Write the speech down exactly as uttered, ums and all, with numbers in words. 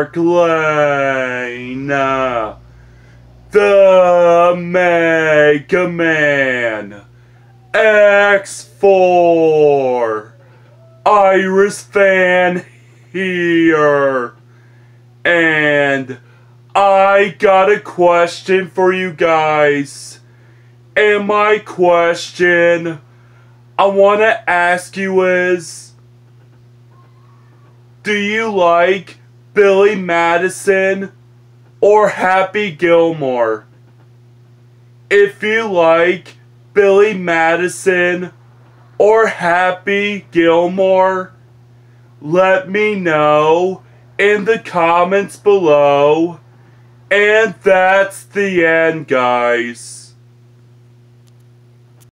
Park Lane. Uh, the Mega Man. X four. Iris fan here. And I got a question for you guys. And my question I want to ask you is, do you like Billy Madison or Happy Gilmore? If you like Billy Madison or Happy Gilmore, let me know in the comments below. And that's the end, guys.